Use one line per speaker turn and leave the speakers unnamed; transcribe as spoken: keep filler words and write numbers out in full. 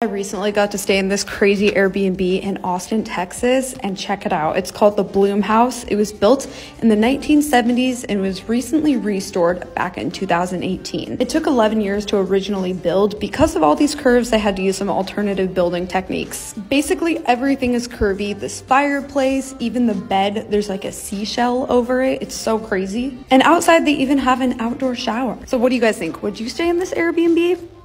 I recently got to stay in this crazy Airbnb in Austin, Texas, and check it out. It's called the Bloom House. It was built in the nineteen seventies and was recently restored back in two thousand eighteen. It took eleven years to originally build. Because of all these curves, they had to use some alternative building techniques. Basically, everything is curvy. This fireplace, even the bed, there's like a seashell over it. It's so crazy. And outside, they even have an outdoor shower. So what do you guys think? Would you stay in this Airbnb?